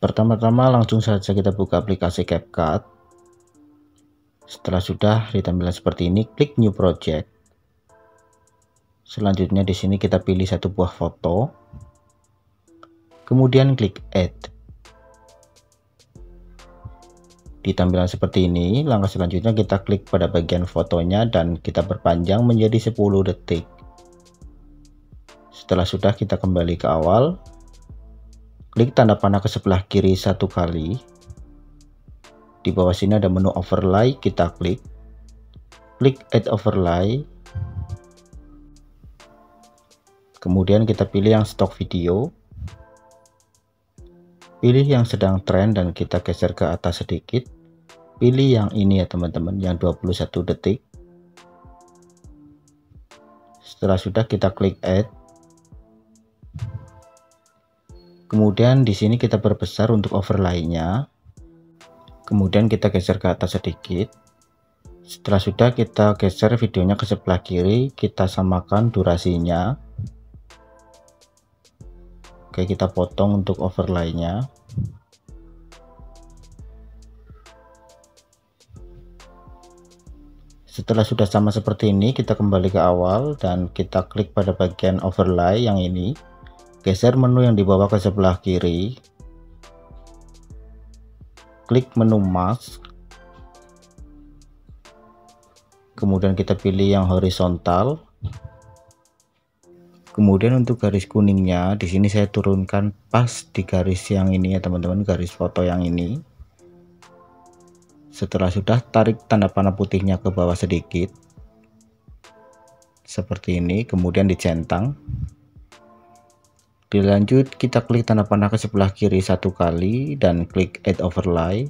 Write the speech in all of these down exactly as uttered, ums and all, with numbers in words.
Pertama-tama langsung saja kita buka aplikasi CapCut. Setelah sudah di tampilan seperti ini, klik New Project. Selanjutnya di sini kita pilih satu buah foto. Kemudian klik Add. Di tampilan seperti ini, langkah selanjutnya kita klik pada bagian fotonya dan kita perpanjang menjadi sepuluh detik. Setelah sudah, kita kembali ke awal. Klik tanda panah ke sebelah kiri satu kali. Di bawah sini ada menu overlay, kita klik. Klik add overlay. Kemudian kita pilih yang stock video. Pilih yang sedang tren dan kita geser ke atas sedikit. Pilih yang ini ya teman-teman, yang dua puluh satu detik. Setelah sudah, kita klik add. Kemudian di sini kita perbesar untuk overlay-nya. Kemudian kita geser ke atas sedikit. Setelah sudah, kita geser videonya ke sebelah kiri, kita samakan durasinya. Oke, kita potong untuk overlay-nya. Setelah sudah sama seperti ini, kita kembali ke awal dan kita klik pada bagian overlay yang ini. Geser menu yang di bawah ke sebelah kiri. Klik menu mask. Kemudian kita pilih yang horizontal. Kemudian untuk garis kuningnya, di sini saya turunkan pas di garis yang ini ya teman-teman, garis foto yang ini. Setelah sudah, tarik tanda panah putihnya ke bawah sedikit. Seperti ini, kemudian dicentang. Dilanjut, kita klik tanda panah ke sebelah kiri satu kali dan klik add overlay.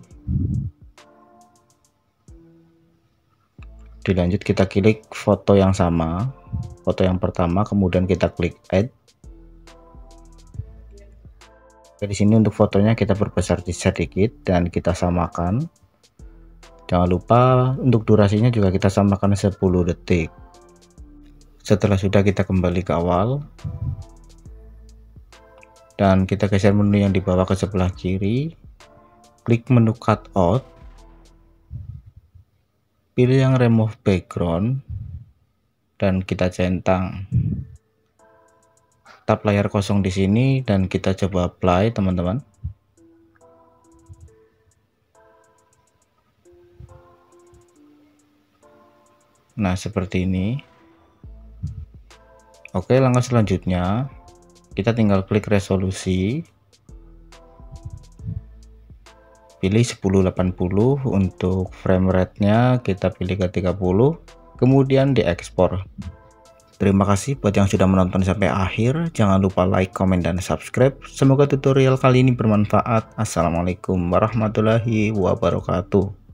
Dilanjut, kita klik foto yang sama, foto yang pertama, kemudian kita klik add. Di sini untuk fotonya kita perbesar sedikit dan kita samakan. Jangan lupa untuk durasinya juga kita samakan sepuluh detik. Setelah sudah, kita kembali ke awal dan kita geser menu yang di bawah ke sebelah kiri. Klik menu cutout. Pilih yang remove background dan kita centang. Tap layar kosong di sini dan kita coba apply teman-teman. Nah, seperti ini. Oke, langkah selanjutnya kita tinggal klik resolusi. Pilih sepuluh delapan puluh, untuk frame rate-nya kita pilih ke tiga puluh, kemudian diekspor. Terima kasih buat yang sudah menonton sampai akhir. Jangan lupa like, comment, dan subscribe. Semoga tutorial kali ini bermanfaat. Assalamualaikum warahmatullahi wabarakatuh.